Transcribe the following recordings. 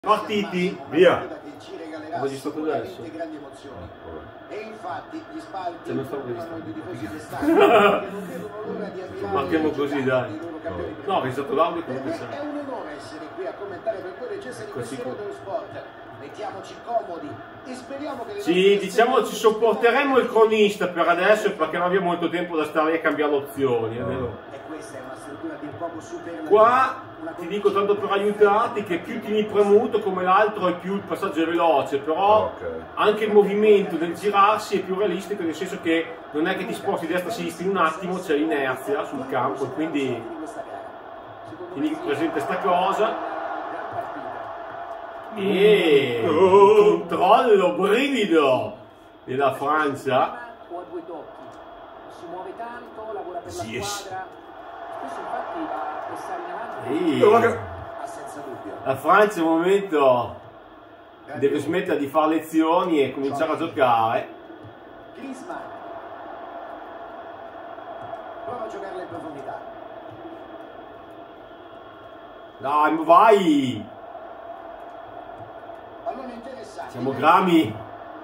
Partiti, via. Ho registrato adesso. E infatti gli spalti se non stavo registrando di tifosi d'estate che non vedono l'ora di avviare partiamo così, dai. i loro campioni No, ho registrato l'audio comunque per me è un onore essere qui a commentare per voi le gesta di pensiero dello sport. Mettiamoci comodi e speriamo che le sì, diciamo ci sopporteremo il cronista per adesso perché non abbiamo molto tempo da stare lì a cambiare opzioni, è vero? E questa è una struttura di poco super. Qua ti dico tanto per aiutarti che più tieni premuto come l'altro e più il passaggio è veloce, però anche il movimento del girarsi è più realistico, nel senso che non è che ti sposti destra-sinistra in un attimo, c'è l'inerzia sul campo, quindi tieni presente sta cosa. E il controllo brivido della Francia. Si muove tanto, lavora per la Yes. squadra. Spesso infatti va a pressare in avanti. Senza dubbio. La Francia in un momento deve smettere di fare lezioni e cominciare a giocare. Griezmann prova a giocarla in profondità. Dai, vai! Pallone interessante. Siamo grami.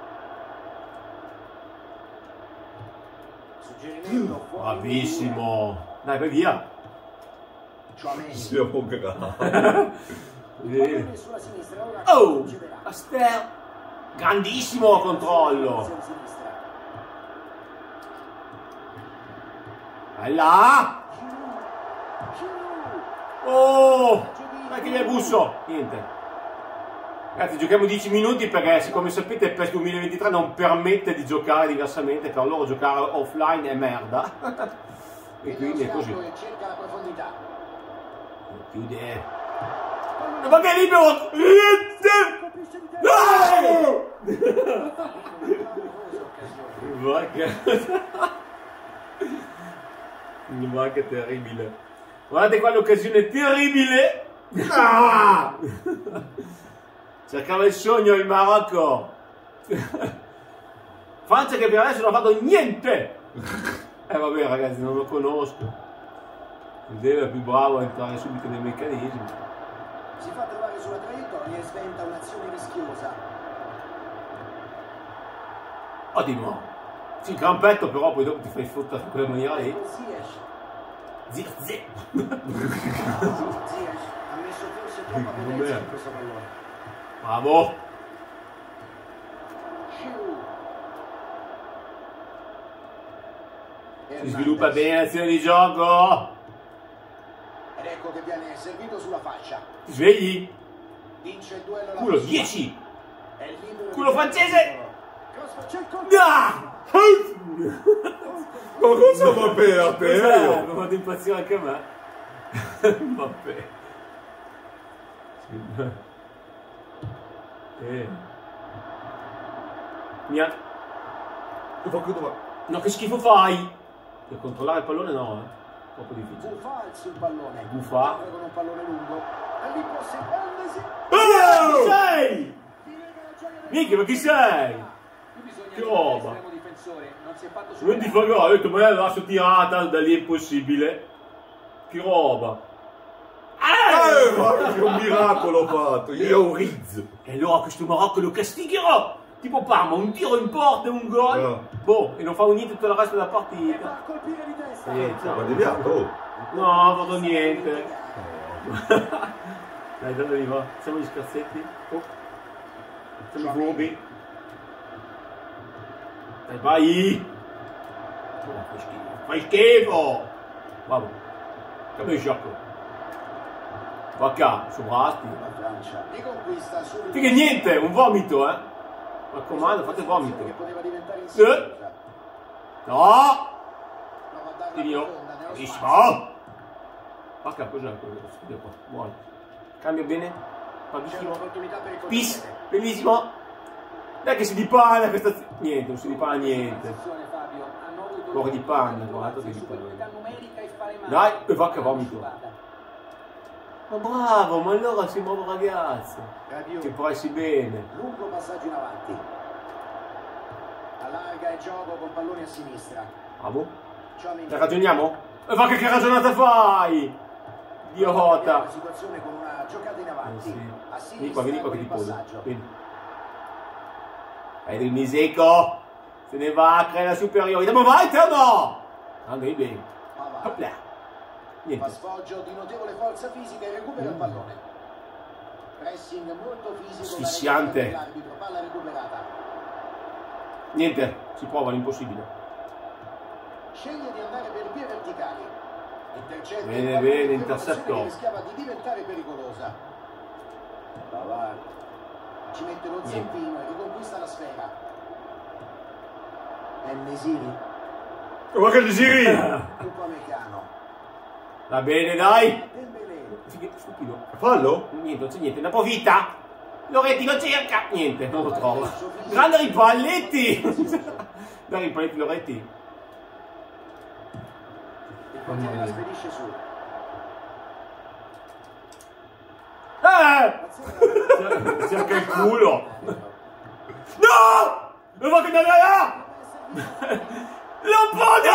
Suggerimento fuori. Bravissimo. Dai, vai via. Tchouaméni. Siamo grandi. Pallone sulla sinistra, ora Oh! procederà. Astel. Grandissimo controllo. Sinistra. Vai là. Oh! Dai che gli è busso. Niente. Ragazzi, giochiamo 10 minuti perché, come sapete, PES 2023 non permette di giocare diversamente, per loro giocare offline è merda. E quindi è così. Cerca la profondità. Chiude. Ma che libero! Ma che terribile. Guardate qua l'occasione terribile. Ah! Cercava il sogno il Marocco. Francia che per adesso non ha fatto niente. Vabbè ragazzi, non lo conosco. Il Deve è più bravo a entrare subito nei meccanismi. Si fa trovare sulla traiettoria e sventa un'azione rischiosa. Ottimo. Sì, il campetto però poi dopo ti fai fottere in quella maniera lì. Ziyech. Zia. Ziyech ha messo forse troppa potenza in questo pallone. Bravo. Giroud. Si sviluppa bene l'azione di gioco. Ed ecco che viene servito sulla fascia. Ti svegli? Vince il duello la Culo Francia. 10. È libero Culo di- francese. C'è il colpo. Ah! Ma cosa va per Mi te? ha fatto impazzire anche a me. Vabbè. Mi ha... No, che schifo fai? Per controllare il pallone no, troppo difficile. Buffà sul pallone. Buffà. Gioca con un pallone lungo. E lì può servirsi. Chi sei? Minchia, ma chi sei? Qui bisogna Che giocare roba. l'estremo difensore, non si è fatto Non ti superare. fa gol, ho detto, ma la lascio tirata, da lì è impossibile. Che roba. Guarda che un miracolo ho fatto. Io ho Riz. E allora questo Marocco lo castigherò. Tipo Parma, un tiro in porta e un gol. Boh, e non fa niente tutto il resto della E partita. va a colpire di testa. Niente. Ma deviato? Oh. No, non ho fatto niente. Dai, dove va? Facciamo gli scherzetti. Oh. Facciamo i furbi. Dai, vai! Oh, fai schifo! Fai schifo! Bravo! Come gioco? Va qua, sovrasti. La Francia riconquista subito. Figa niente, un vomito, eh! Mi raccomando, fate vomito. Che poteva diventare insidiosa. No! Prova a darla Dio! profonda nello Bravissimo! Vacca, cos'è quello? Studio qua, buono. Cambia bene? C'è Bravissimo. un'opportunità per il Pis! contropiede. Bellissimo! Dai che si dipana questa... Niente, non si dipana niente. Attenzione, Fabio, hanno avuto Cuore di panna, una guarda che superiorità numerica e fare male. Dai, e va che Hanno vomito. sciupata. Ma bravo, ma allora sei un bravo ragazzo. Rabiot. Che pressi bene. Lungo passaggio in avanti. Allarga il gioco con pallone a sinistra. Bravo. Tchouaméni. Ragioniamo? E va che ragionata fai? idiota. La situazione con una giocata in avanti. Sì. Vieni qua che ti pone. Vedi il Miseco. Se ne va a creare la superiorità. Ma vai te o no? Anche bene. Hopla. Niente. Fa sfoggio di notevole forza fisica e recupera il pallone. Pressing molto fisico. Asfissiante. L'arbitro, palla recuperata. Niente, si prova l'impossibile. Sceglie di andare per vie verticali. Intercetta. Bene, intercetto. Rischiava di diventare pericolosa. Pavard ci mette lo zampino e riconquista la sfera. Nesiri. Ma che Nesiri? Upamecano. Va bene, dai. Dembélé. Stupido. Fallo? Niente, non c'è niente. Ne approfitta. Loretti lo cerca. Niente, non lo trova. Grande ripalletti. Dai, ripalletti Loretti. Il portiere la spedisce su. Cerca il culo. No! Non va che andare là! Lo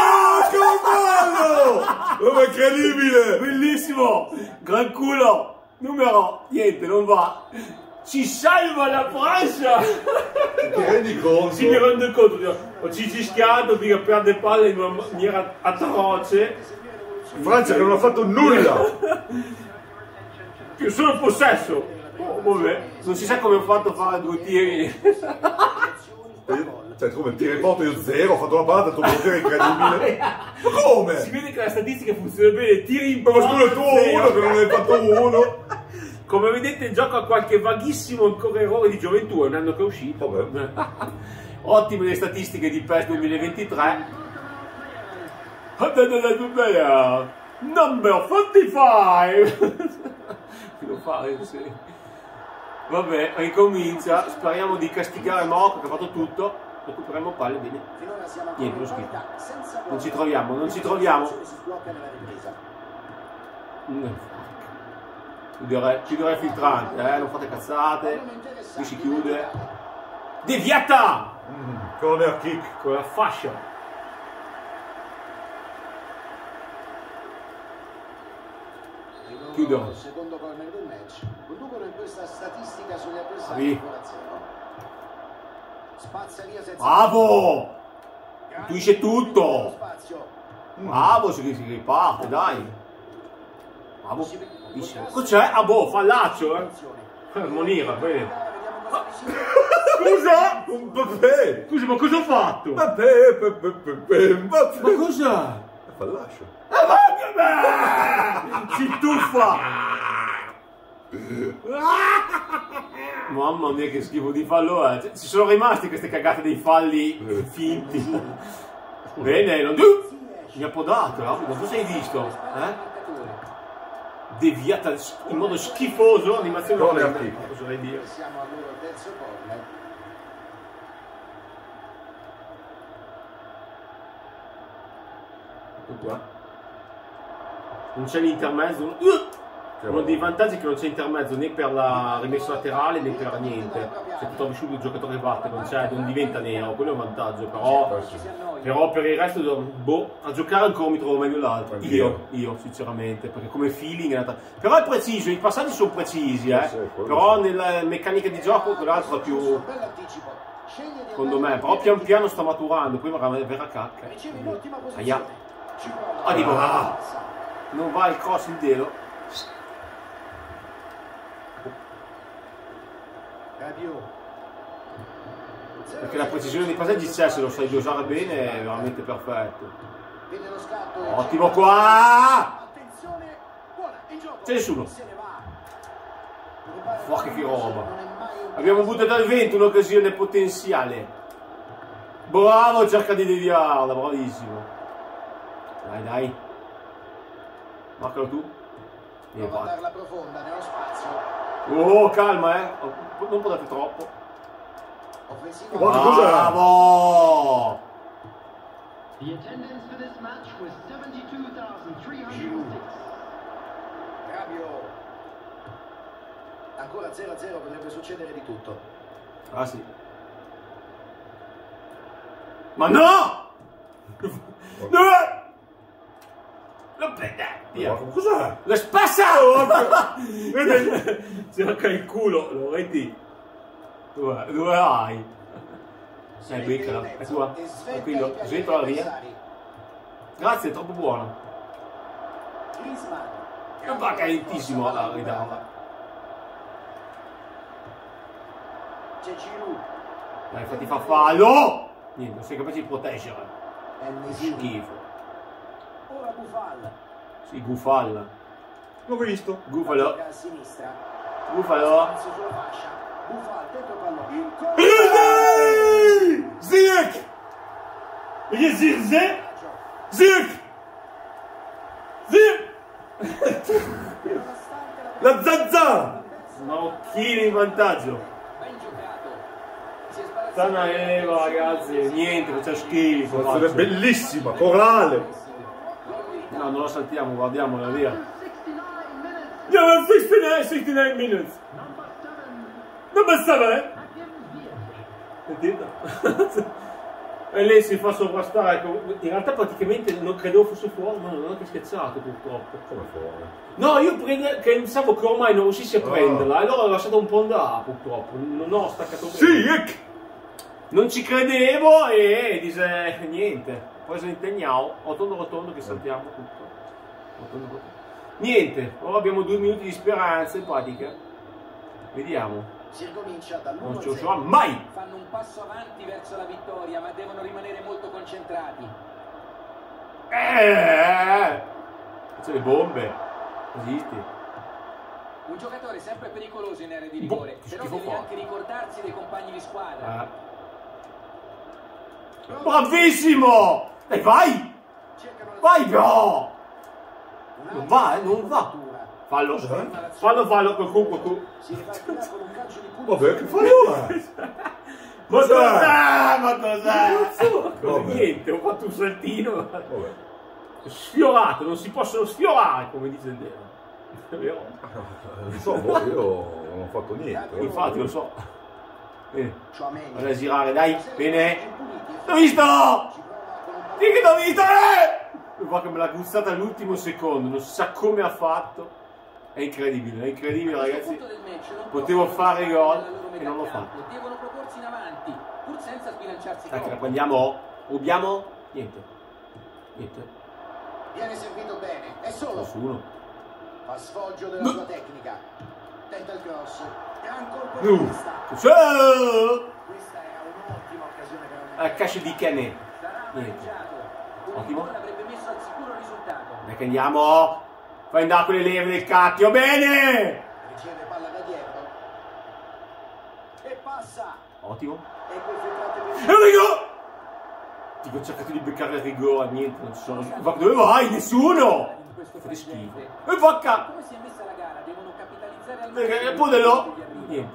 Oh, ma è incredibile! bellissimo! Gran culo! Numero! Niente, non va! Ci salva la Francia! Ti rendi conto? Si mi rende conto, ho cischiato, dico, perde palle in una maniera atroce. Francia che non ha fatto nulla! Più solo possesso! Oh, vabbè, non si sa come ho fatto a fare 2 tiri. Cioè, come tiro in porta io 0, ho fatto una parata, il tuo portiere è incredibile. Ma come? Si vede che la statistica funziona bene, tiri in Ma porta. scusa, tu uno che non hai fatto uno. Come vedete gioco a qualche vaghissimo ancora errore di gioventù, è un anno che è uscito. Vabbè. Ottime le statistiche di PES 2023. Number 45. Lo fa, sì. Vabbè, ricomincia. Speriamo di castigare Marocco che ha fatto tutto. Recuperiamo palle, bene. Niente, lo schifo. Non ci troviamo, non ci troviamo. Chiudere il filtrante, non fate cazzate. Qui si chiude. Deviata! Corner kick. Con la fascia. Chiudo. Secondo corner del match. Conducono in questa statistica sugli avversari. Spazza via senza. Bravo! Intuisce tutto! Bravo, si riparte, dai! Bravo! Cos'è? Ah boh, fallaccio, Monira, vedi? Scusa! Vabbè! Scusa, ma cosa ho fatto? Vabbè! Ma cos'è? Fallascio. Si tuffa! Mamma mia che schifo di fallo è. Ci sono rimasti queste cagate dei falli finti. Bene, non mi ha podato, non so se hai visto, deviata in modo schifoso, animazione corner kick. Cosa vorrei dire? Siamo al loro terzo corner. Ecco qua. Non c'è l'intermezzo. Uno dei vantaggi è che non c'è intermezzo né per la rimessa laterale né per niente. Se tu trovi subito il giocatore che batte, non diventa nero, quello è un vantaggio, però per il resto, boh, a giocare ancora mi trovo meglio l'altro. Io sinceramente, perché come feeling è andata. Però è preciso, i passaggi sono precisi, però nella meccanica di gioco quell'altro è più. Secondo me, però pian piano sta maturando, poi verrà cacca. Aia. Dico, non va il cross in telo. Perché la precisione dei passaggi c'è, se lo sai dosare bene è veramente perfetto. Ottimo qua! C'è nessuno. Fuck che roba. Abbiamo buttato al vento un'occasione potenziale. Bravo, cerca di deviarla, bravissimo. Dai. Marcalo tu. Prova a darla profonda nello spazio. Oh, calma, non potete troppo. Bravo! The attendance for this match was 72,306. Rabiot. Ancora 0-0, potrebbe succedere di tutto. Ah sì. Ma no! No! Lo prende! Via. Cos'è? Lo spassa! Cerca il culo, lo vedi? Dove vai? Beccala, è tua. Tranquillo, sventola via. Grazie, è troppo buono. Non va calentissimo la ridava. C'è Giroud. Dai, fatti fa fallo! Niente, non sei capace di proteggere. Schifo. Ora Buffal. Sì, Gufalla. L'ho visto. Gufalo. A sinistra. Gufalo. Sulla fascia. Buffal, dentro pallone. Ziyech! Ziyech! Ziyech! Ziyech! La zanzara! Marocchini in vantaggio. Ben giocato. Sanaeva, ragazzi, niente, faccia schifo. È bellissima, corale. No, non lo saltiamo, guardiamola via. 69 69 minutes. minutes. Number 7. Sentite? E lei si fa sovrastare. In realtà praticamente non credevo fosse fuori, ma non ho anche scherzato purtroppo. Come fuori? No, io pensavo che ormai non riuscissi a prenderla, e allora ho lasciato un po' andare purtroppo. Non ho staccato bene. Ziyech! Non ci credevo e dice niente. Preso in tegnao, rotondo che saltiamo tutto. Rotondo. Niente, ora abbiamo 2 minuti di speranza in pratica. Vediamo. Si ricomincia Non ce lo dall'1-0. sarà mai! Fanno un passo avanti verso la vittoria, ma devono rimanere molto concentrati. C'è le bombe. Esisti. Un giocatore sempre pericoloso in area di rigore, Che però schifo deve fa. anche ricordarsi dei compagni di squadra. Bravissimo! Dai, vai! Cercano la Vai, bro! Non un'altra va, non va. copertura. Fallo. Cos'è? Fallo, qualcuno. Si ripartirà con un calcio di pugno. Vabbè, che fallo è? Ma Cos'è? cos'è? Ma cos'è? Vabbè. Niente, ho fatto un saltino. Vabbè. Sfiorato, non si possono sfiorare, come dice il Deo. È vero? Non so, io non ho fatto niente. Infatti lo so. Bene. Tchouaméni. Vado a girare, dai, bene. Impuliti. L'ho visto! Ci prova con un pallone. Sì che l'ho visto! Guarda che me l'ha guzzata all'ultimo secondo, non sa come ha fatto. È incredibile A questo ragazzi. punto del match non Potevo possono fare stare gol nella loro e metà non l'ho campo, fatto. devono proporsi in avanti, pur senza sbilanciarsi Dai che la troppo. prendiamo? Rubiamo? Niente. Niente. Viene servito bene. È solo. Nessuno. Fa sfoggio della sua tecnica. Tenta il cross. Gran colpo di testa. Sì! Questa era un'ottima occasione per A cascia di cane. Sarà Niente. amareggiato. Un Ottimo. rigore avrebbe messo al sicuro il risultato. Dai che andiamo. Fai andare quelle leve del cacchio. Bene! riceve palla da dietro. E passa. Ottimo. E quel filtrante per Enrico! Dico, ho cercato di beccare il rigore, niente, non ci sono. Ma dove vai? Nessuno! In questo Fate schifo. frangente. E vacca! Come si è messa la gara? Devono capitalizzare al Perché massimo Podelò? gli arrivi. Niente.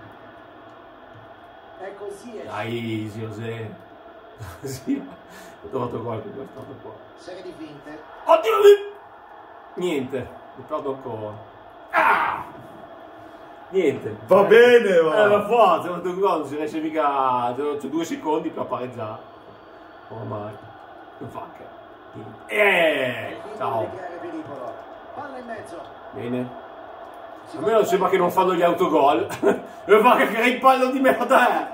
è così. Dai, easy, José. Sì, ho trovato qua con questo qua. Serie di finte. Ottimo! Niente, mi perdo ancora. Ah! Niente. Va bene, va. La forza, non non si riesce mica. C'ho 2 secondi per pareggiare. Ormai. Non fa che. Ciao. Di creare pericolo. Palla in mezzo. Bene. A me non sembra che non fanno gli autogol. E fa che il pallo di merda.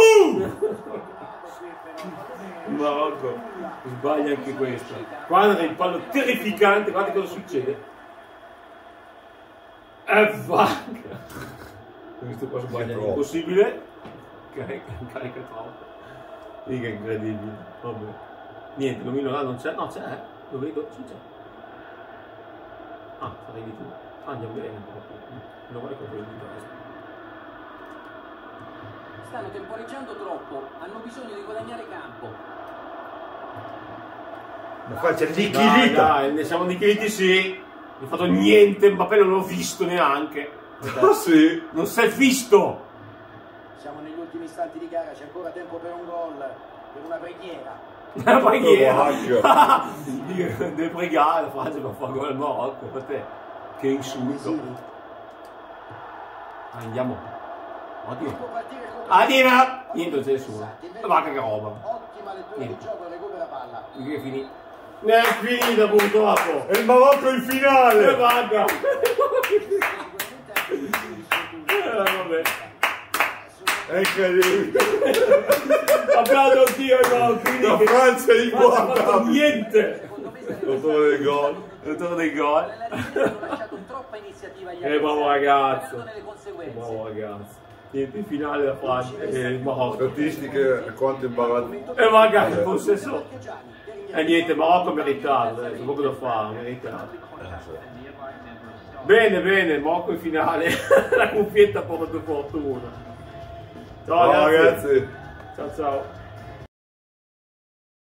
Marocco. Sbaglia anche questo. Guarda il pallo terrificante, guarda cosa succede. E vacca. Questo qua sbaglia, è impossibile. Carica troppo. Mica incredibile. Vabbè. Niente, l'omino là non c'è. No, c'è. Lo vedo, sì c'è. Ah, sarei di tu. Andiamo bene. Non vuole colpo di testa. Stanno temporeggiando troppo, hanno bisogno di guadagnare campo. Ma qua c'è Dai, liquidità. dai, ne siamo nichiliti, sì. Non ho fatto niente, Mbappé non l'ho visto neanche. Ah sì. Non si è visto. Siamo negli ultimi istanti di gara, c'è ancora tempo per un gol, per una preghiera. La preghiera. Poracchio. Deve pregare la Francia per fare gol al Marocco, per te. Che insulto. Mesini. Andiamo. Ottimo. Può partire contro- Adina! Niente, non c'è nessuno. Ma che roba. Ottima lettura Niente. di gioco, recupera palla. Che finì. Neanche finita purtroppo. E il Marocco in E finale! vada. Vabbè. È incredibile! Applaudo anch'io ai Marocchini La che Francia è non hanno fatto inguardabile! niente. L'autore del gol. L'autore dei gol. Bravo ragazzo. Bravo ragazzo. Niente, in finale la Francia e il Marocco. Statistiche quanto imbarazzante. E magari il possesso. E niente, Marocco meritato, c'è poco da fare, meritato. Bene, bene, Marocco in finale. La cuffietta porta fortuna. Ciao Ciao ragazzi. ragazzi! Ciao ciao.